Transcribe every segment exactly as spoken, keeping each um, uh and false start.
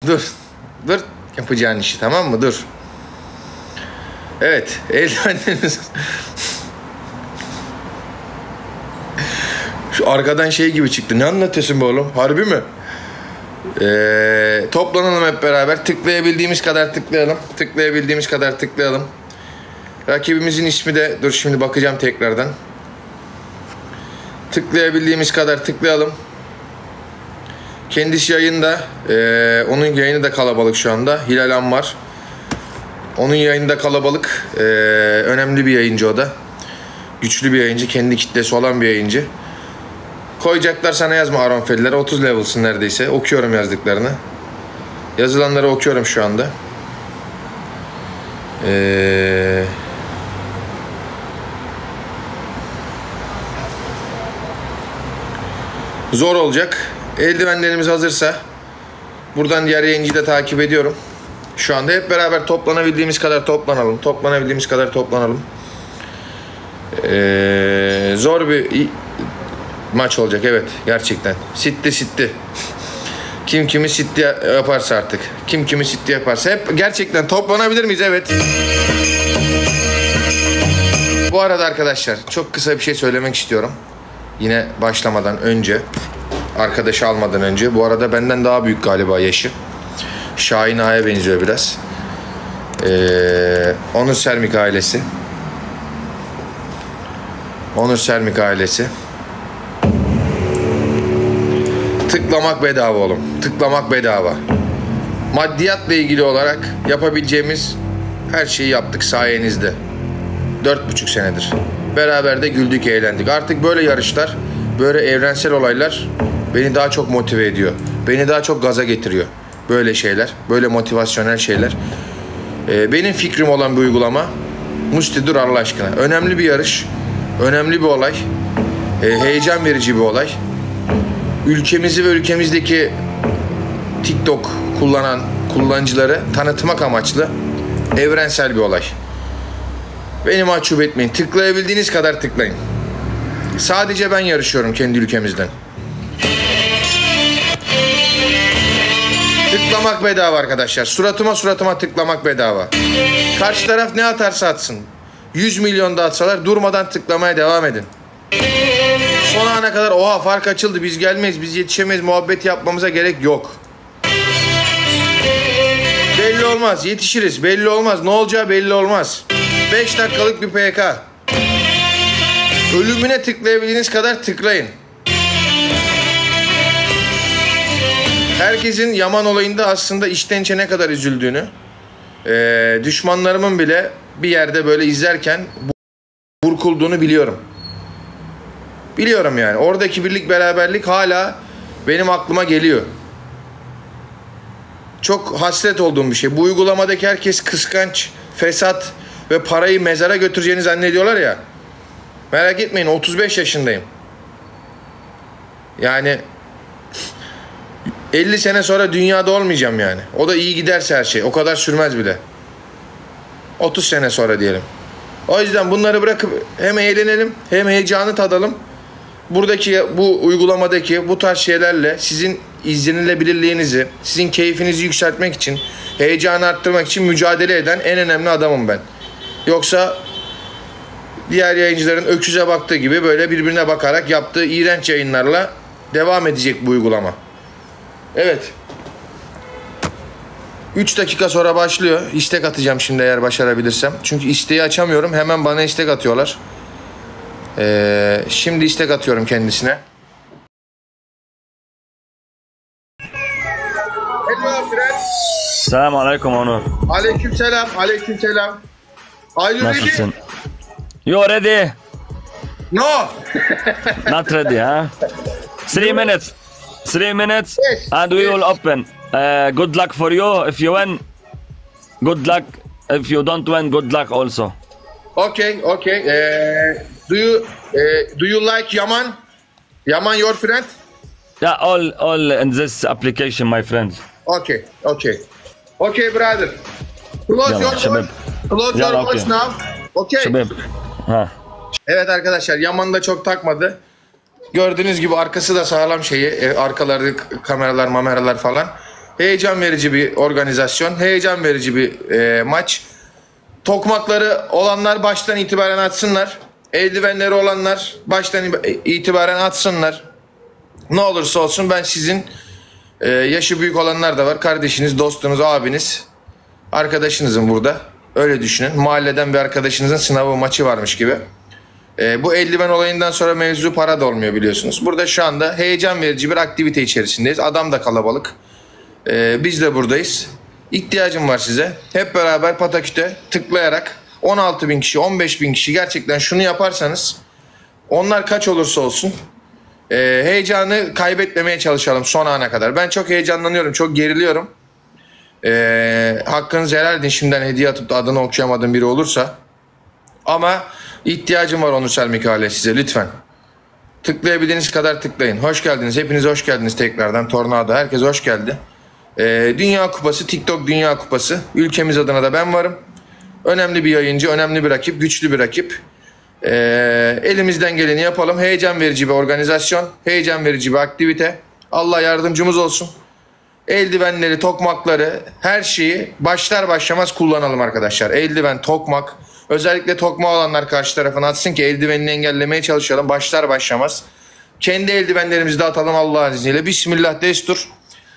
dur. Dur. Yapacağın işi, tamam mı? Dur. Evet. Eldivenlerimiz... Şu arkadan şey gibi çıktı. Ne anlatıyorsun be oğlum? Harbi mi? Ee, toplanalım hep beraber. Tıklayabildiğimiz kadar tıklayalım. Tıklayabildiğimiz kadar tıklayalım. Rakibimizin ismi de... Dur şimdi bakacağım tekrardan. Tıklayabildiğimiz kadar tıklayalım. Kendisi yayında. Ee, onun yayını da kalabalık şu anda. Hilal Han var. Onun yayını da kalabalık. Ee, önemli bir yayıncı o da. Güçlü bir yayıncı. Kendi kitlesi olan bir yayıncı. Koyacaklar sana yazma Aronfelilere. otuz level'sın neredeyse. Okuyorum yazdıklarını. Yazılanları okuyorum şu anda. Eee... Zor olacak. Eldivenlerimiz hazırsa buradan diğer yayıncıyı da takip ediyorum. Şu anda hep beraber toplanabildiğimiz kadar toplanalım. Toplanabildiğimiz kadar toplanalım. Ee, zor bir maç olacak, evet, gerçekten. Sitti sitti. Kim kimi sitti yaparsa artık. Kim kimi sitti yaparsa. Hep gerçekten toplanabilir miyiz? Evet. Bu arada arkadaşlar çok kısa bir şey söylemek istiyorum. Yine başlamadan önce. Arkadaşı almadan önce. Bu arada benden daha büyük galiba yaşı. Şahin Ağa'ya benziyor biraz. Ee, Onur Sermik ailesi. Onur Sermik ailesi. Tıklamak bedava oğlum. Tıklamak bedava. Maddiyatla ilgili olarak yapabileceğimiz her şeyi yaptık sayenizde. Dört buçuk senedir. Beraber de güldük, eğlendik. Artık böyle yarışlar, böyle evrensel olaylar beni daha çok motive ediyor. Beni daha çok gaza getiriyor. Böyle şeyler, böyle motivasyonel şeyler. Ee, benim fikrim olan bir uygulama. Musti dur Allah aşkına. Önemli bir yarış. Önemli bir olay. Ee, heyecan verici bir olay. Ülkemizi ve ülkemizdeki TikTok kullanan kullanıcıları tanıtmak amaçlı evrensel bir olay. Beni mahcup etmeyin. Tıklayabildiğiniz kadar tıklayın. Sadece ben yarışıyorum kendi ülkemizden. Tıklamak bedava arkadaşlar. Suratıma suratıma tıklamak bedava. Karşı taraf ne atarsa atsın. yüz milyon da atsalar durmadan tıklamaya devam edin. Son ana kadar oha fark açıldı, biz gelmeyiz, biz yetişemeyiz muhabbeti yapmamıza gerek yok. Belli olmaz, yetişiriz, belli olmaz, ne olacağı belli olmaz. beş dakikalık bir P K. Ölümüne tıklayabildiğiniz kadar tıklayın. Herkesin Yaman olayında aslında içten içe ne kadar üzüldüğünü, ee, düşmanlarımın bile bir yerde böyle izlerken burkulduğunu biliyorum. Biliyorum yani. Oradaki birlik beraberlik hala benim aklıma geliyor. Çok hasret olduğum bir şey. Bu uygulamadaki herkes kıskanç, fesat ve parayı mezara götüreceğini zannediyorlar ya. Merak etmeyin, otuz beş yaşındayım. Yani elli sene sonra dünyada olmayacağım yani. O da iyi giderse her şey. O kadar sürmez bile. otuz sene sonra diyelim. O yüzden bunları bırakıp hem eğlenelim hem heyecanı tadalım. Buradaki bu uygulamadaki bu tarz şeylerle sizin izlenilebilirliğinizi, sizin keyfinizi yükseltmek için, heyecanı arttırmak için mücadele eden en önemli adamım ben. Yoksa diğer yayıncıların öküze baktığı gibi böyle birbirine bakarak yaptığı iğrenç yayınlarla devam edecek bu uygulama. Evet. üç dakika sonra başlıyor. İstek atacağım şimdi eğer başarabilirsem. Çünkü isteği açamıyorum. Hemen bana istek atıyorlar. Ee, şimdi istek atıyorum kendisine. Hello friend. Selamun aleyküm Onur. Aleyküm selam. Aleyküm selam. Are you ready? Nasılsın? You ready? No. Not ready, huh? Three minutes. Three minutes. Yes, And we yes. will open. Uh, good luck for you. If you win, good luck. If you don't win, good luck also. Okay, okay. Uh, do you uh, do you like Yaman? Yaman, your friend? Yeah, all all in this application, my friends. Okay, okay. Okay, brother. Close Yaman, your voice. şebap. Close Yaman, your voice okay. now. Okay. Şebap. Ha. Evet arkadaşlar, Yaman da çok takmadı. Gördüğünüz gibi arkası da sağlam şeyi. E, arkaları kameralar, mameralar falan. Heyecan verici bir organizasyon. Heyecan verici bir e, maç. Tokmakları olanlar baştan itibaren atsınlar. Eldivenleri olanlar baştan itibaren atsınlar. Ne olursa olsun ben sizin e, yaşı büyük olanlar da var. Kardeşiniz, dostunuz, abiniz, arkadaşınızın burada. Öyle düşünün. Mahalleden bir arkadaşınızın sınavı maçı varmış gibi. E, bu eldiven olayından sonra mevzu para da olmuyor biliyorsunuz. Burada şu anda heyecan verici bir aktivite içerisindeyiz. Adam da kalabalık. E, biz de buradayız. İhtiyacım var size. Hep beraber pataküte tıklayarak on altı bin kişi, on beş bin kişi gerçekten şunu yaparsanız onlar kaç olursa olsun e, heyecanı kaybetmemeye çalışalım son ana kadar. Ben çok heyecanlanıyorum, çok geriliyorum. E, hakkınızı helal edin şimdiden hediye atıp da adını okuyamadığım biri olursa. Ama ihtiyacım var Onur Selmik size lütfen. Tıklayabildiğiniz kadar tıklayın. Hoş geldiniz. Hepiniz hoş geldiniz tekrardan. Tornado. Herkes hoş geldi. Ee, Dünya Kupası, TikTok Dünya Kupası. Ülkemiz adına da ben varım. Önemli bir yayıncı, önemli bir rakip, güçlü bir rakip. Ee, elimizden geleni yapalım. Heyecan verici bir organizasyon, heyecan verici bir aktivite. Allah yardımcımız olsun. Eldivenleri, tokmakları, her şeyi başlar başlamaz kullanalım arkadaşlar. Eldiven, tokmak. Özellikle tokma olanlar karşı tarafına atsın ki eldivenini engellemeye çalışalım. Başlar başlamaz. Kendi eldivenlerimizi de atalım Allah'ın izniyle. Bismillah destur.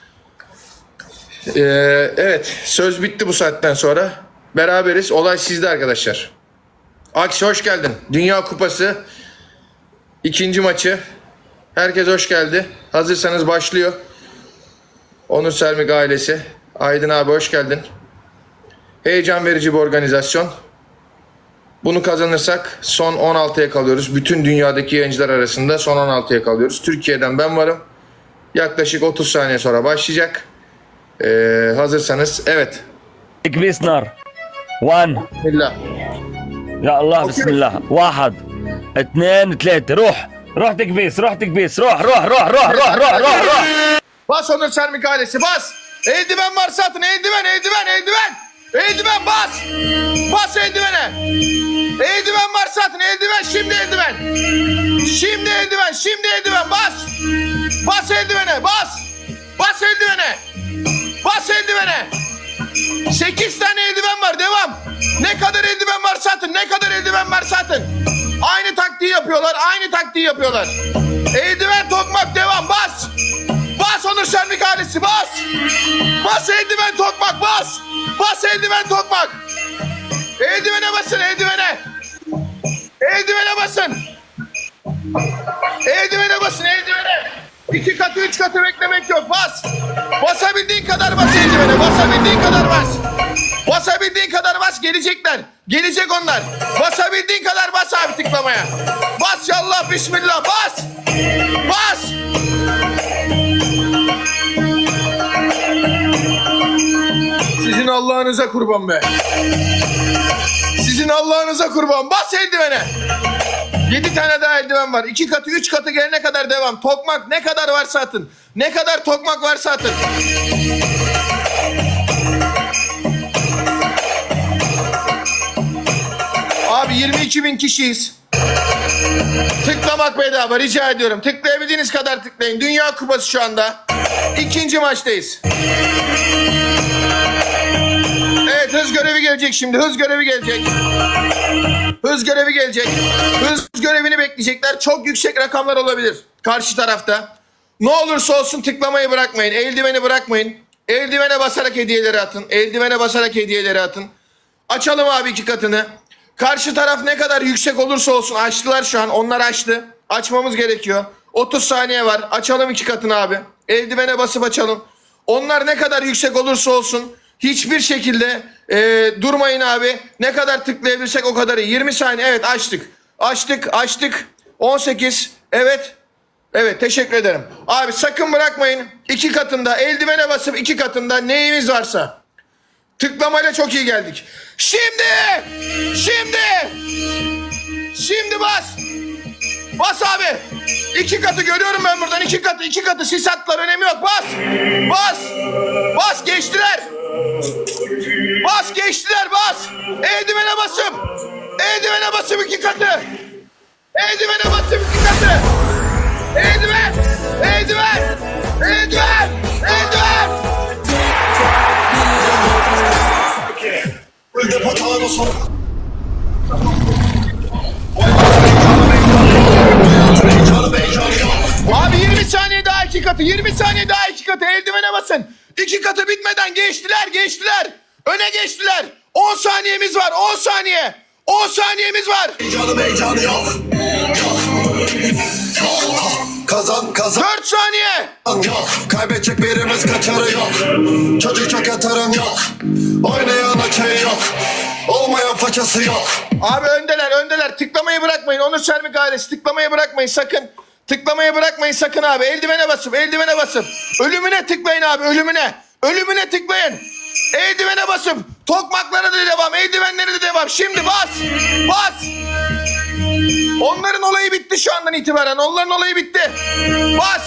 Ee, evet, söz bitti bu saatten sonra. Beraberiz. Olay sizde arkadaşlar. Aksi hoş geldin. Dünya Kupası ikinci maçı. Herkes hoş geldi. Hazırsanız başlıyor. Onur Selmik ailesi. Aydın abi hoş geldin. Heyecan verici bir organizasyon. Bunu kazanırsak son on altıya kalıyoruz. Bütün dünyadaki yayıncılar arasında son on altıya kalıyoruz. Türkiye'den ben varım. Yaklaşık otuz saniye sonra başlayacak. Ee, hazırsanız evet. تكبيس نار. one. Bismillah. يا الله أوكي. بسم الله. واحد اثنين ثلاثة. روح روح تكبيس روح تكبيس روح روح روح روح روح روح روح روح. Bas Onur Selmik ailesi bas. Eldiven varsa atın eldiven eldiven eldiven. Eldiven bas. Bas eldivene. Eldiven varsa atın eldiven şimdi eldiven. Şimdi eldiven şimdi eldiven bas. Bas eldivene bas. Bas eldivene. Bas eldivene. sekiz tane eldiven var devam. Ne kadar eldiven varsa atın ne kadar eldiven varsa atın. Aynı taktiği yapıyorlar aynı taktiği yapıyorlar. Eldiven tokmak devam bas. Bas Onur Selmik ailesi bas. Bas eldiven tokmak bas. Bas eldiven tokmak. Eldivene basın eldivene. Eldivene basın. Eldivene basın eldivene. İki katı üç katı beklemek yok bas. Basabildiğin kadar bas eldivene. Basabildiğin kadar bas. Basabildiğin kadar bas gelecekler. Gelecek onlar. Basabildiğin kadar bas abi tıklamaya. Bas yallah bismillah bas. Bas. Sizin Allah'ınıza kurban be. Sizin Allah'ınıza kurban. Bas eldivene. Yedi tane daha eldiven var. İki katı, üç katı gelene kadar devam. Tokmak ne kadar varsa atın. Ne kadar tokmak varsa atın. Abi yirmi iki bin kişiyiz. Tıklamak bedava rica ediyorum. Tıklayabildiğiniz kadar tıklayın. Dünya Kupası şu anda. İkinci maçtayız. Evet hız görevi gelecek şimdi. Hız görevi gelecek. Hız görevi gelecek. Hız görevini bekleyecekler. Çok yüksek rakamlar olabilir karşı tarafta. Ne olursa olsun tıklamayı bırakmayın. Eldiveni bırakmayın. Eldivene basarak hediyeleri atın. Eldivene basarak hediyeleri atın. Açalım abi iki katını. Karşı taraf ne kadar yüksek olursa olsun açtılar şu an. Onlar açtı. Açmamız gerekiyor. otuz saniye var. Açalım iki katını abi. Eldivene basıp açalım. Onlar ne kadar yüksek olursa olsun hiçbir şekilde e, durmayın abi. Ne kadar tıklayabilirsek o kadar iyi. yirmi saniye. Evet açtık. Açtık açtık. on sekiz. Evet. Evet teşekkür ederim. Abi sakın bırakmayın. İki katında eldivene basıp iki katında neyimiz varsa. Tıklamayla çok iyi geldik. Şimdi! Şimdi! Şimdi bas! Bas abi! İki katı görüyorum ben buradan. İki katı, iki katı sis attılar. Önemi yok. Bas! Bas! Bas geçtiler! Bas geçtiler bas! Eldivene basıp! Eldivene basıp iki katı! Eldivene basıp iki katı! Eldiven! Eldiven! Eldiven! Eldiven! Abi yirmi saniye daha iki katı, yirmi saniye daha iki katı, eldivene basın. İki katı bitmeden geçtiler, geçtiler. Öne geçtiler. on saniyemiz var, on saniye. on saniyemiz var. Heyecanı heyecanı yok. Kazan kazan dört saniye. yok. Kaybedecek birimiz kaçarı yok. Çocuk çok yatırım yok. Oynayan okey yok. Olmayan façası yok. Abi öndeler, öndeler. Tıklamayı bırakmayın. Onur Sermik ailesi tıklamayı bırakmayın sakın. Tıklamayı bırakmayın sakın abi. Eldivene basıp, eldivene basıp. Ölümüne tıklayın abi, ölümüne. Ölümüne tıklayın. Eldivene basıp. Tokmaklara da devam, eldivenlere de devam. Şimdi bas, bas. Onların olayı bitti şu andan itibaren. Onların olayı bitti. Bas.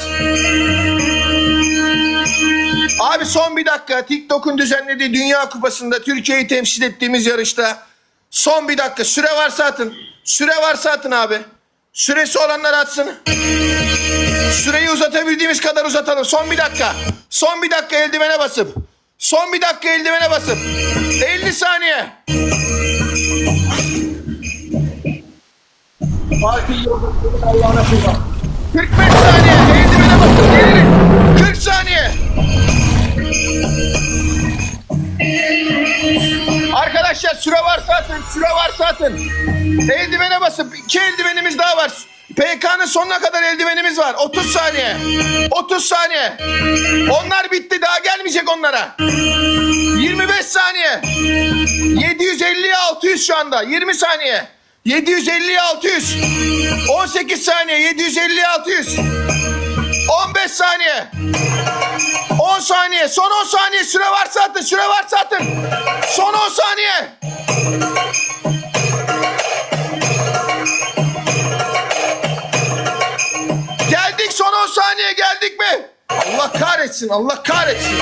Abi son bir dakika. TikTok'un düzenlediği Dünya Kupası'nda Türkiye'yi temsil ettiğimiz yarışta son bir dakika. Süre varsa atın. Süre varsa atın abi. Süresi olanlar atsın. Süreyi uzatabildiğimiz kadar uzatalım. Son bir dakika. Son bir dakika eldivene basıp. Son bir dakika eldivene basıp. elli saniye. kırk beş saniye. Eldivene basıp. Gelirin. kırk saniye. Arkadaşlar süre varsa atın. Süre varsa atın. Eldivene basıp. iki eldivenimiz daha var. P K'nın sonuna kadar eldivenimiz var. otuz saniye. otuz saniye. Onlar bitti. Daha gelmeyecek onlara. yirmi beş saniye. yedi yüz elliye altı yüz şu anda. yirmi saniye. yedi yüz elliye altı yüz. on sekiz saniye. yedi yüz elliye altı yüz. on beş saniye. on saniye. Son on saniye. Süre varsa atın. Süre varsa atın. Son on saniye. Geldik, son on saniye geldik mi? Allah kahretsin, Allah kahretsin.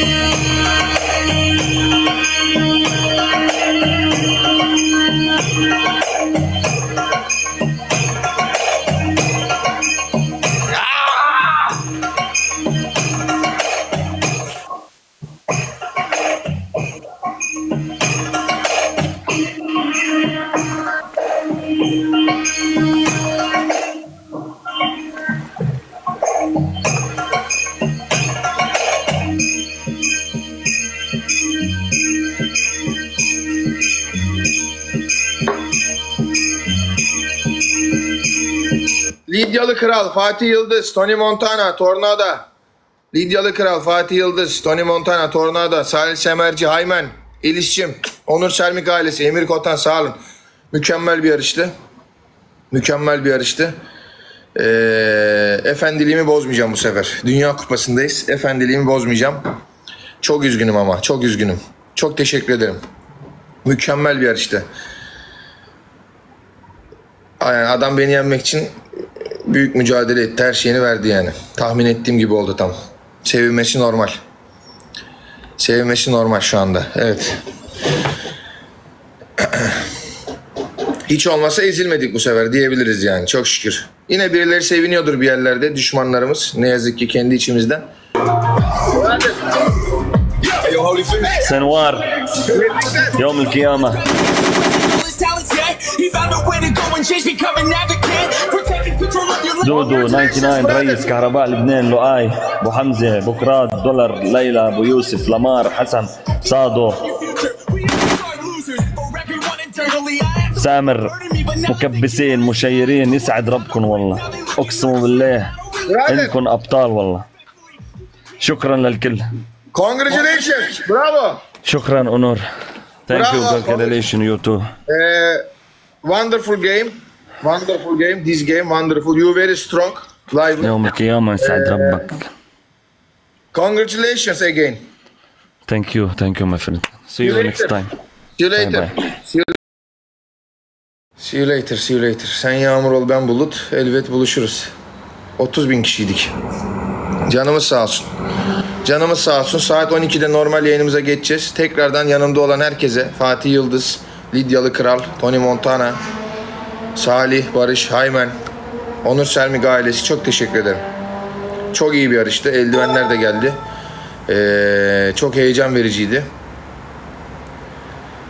Lidyalı Kral, Fatih Yıldız, Tony Montana, Tornada. Lidyalı Kral, Fatih Yıldız, Tony Montana, Tornada, Salih Semerci, Haymen, İlişçim, Onur Sermik ailesi, Emir Kotan sağ olun. Mükemmel bir yarıştı. Mükemmel bir yarıştı. Ee, efendiliğimi bozmayacağım bu sefer. Dünya Kupası'ndayız. Efendiliğimi bozmayacağım. Çok üzgünüm ama, çok üzgünüm. Çok teşekkür ederim. Mükemmel bir yarıştı. Yani adam beni yenmek için büyük mücadele etti. Her şeyini verdi yani. Tahmin ettiğim gibi oldu tam. Sevinmesi normal. Sevinmesi normal şu anda. Evet. Hiç olmasa ezilmedik bu sefer diyebiliriz yani. Çok şükür. Yine birileri seviniyordur bir yerlerde. Düşmanlarımız. Ne yazık ki kendi içimizden. سنوار يوم القيامة. دودو تسعة وتسعين رئيس كهرباء لبنان لؤي ابو حمزه بكرات دولار ليلى ابو يوسف لمار حسن صادو سامر مكبسين مشيرين يسعد ربكم والله اقسم بالله انكم ابطال والله. شكرا للكل. Congratulations. Bravo. شكرا اونور. Thank you. Bravo. Congratulations you too. Ee, wonderful game. Wonderful game. This game wonderful. You very strong. Lively. يوم القيامة يسعد ربك. Congratulations again. Thank you. Thank you my friend. See you next time. See you later. Bye bye. See you See you later, see you later. Sen Yağmur ol, ben Bulut. Elbet buluşuruz. otuz bin kişiydik. Canımız sağ olsun. Canımız sağ olsun. Saat on ikide normal yayınımıza geçeceğiz. Tekrardan yanımda olan herkese, Fatih Yıldız, Lidyalı Kral, Tony Montana, Salih, Barış, Haymen, Onur Selmik ailesi çok teşekkür ederim. Çok iyi bir yarıştı. Eldivenler de geldi. Ee, çok heyecan vericiydi.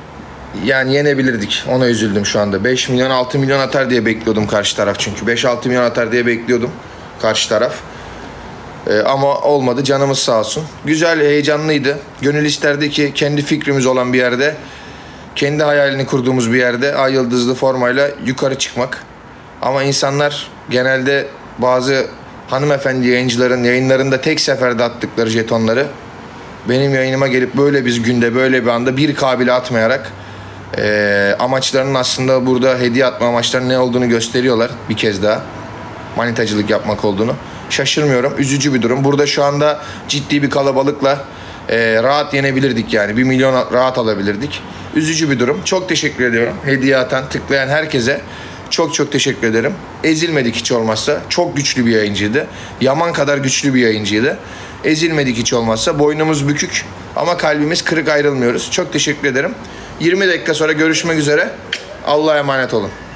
Yani yenebilirdik. Ona üzüldüm şu anda. beş milyon altı milyon atar diye bekliyordum karşı taraf çünkü. beş altı milyon atar diye bekliyordum karşı taraf. Ee, ama olmadı. Canımız sağ olsun. Güzel, heyecanlıydı. Gönül isterdi ki kendi fikrimiz olan bir yerde, kendi hayalini kurduğumuz bir yerde ay yıldızlı formayla yukarı çıkmak. Ama insanlar genelde bazı hanımefendi yayıncıların yayınlarında tek seferde attıkları jetonları benim yayınıma gelip böyle bir günde, böyle bir anda bir kabile atmayarak e, amaçlarının aslında burada hediye atma amaçlarının ne olduğunu gösteriyorlar bir kez daha. Manitacılık yapmak olduğunu. Şaşırmıyorum. Üzücü bir durum. Burada şu anda ciddi bir kalabalıkla e, rahat yenebilirdik yani. Bir milyon rahat alabilirdik. Üzücü bir durum. Çok teşekkür ediyorum. Hediye atan, tıklayan herkese çok çok teşekkür ederim. Ezilmedik hiç olmazsa. Çok güçlü bir yayıncıydı. Yaman kadar güçlü bir yayıncıydı. Ezilmedik hiç olmazsa. Boynumuz bükük ama kalbimiz kırık, ayrılmıyoruz. Çok teşekkür ederim. yirmi dakika sonra görüşmek üzere. Allah'a emanet olun.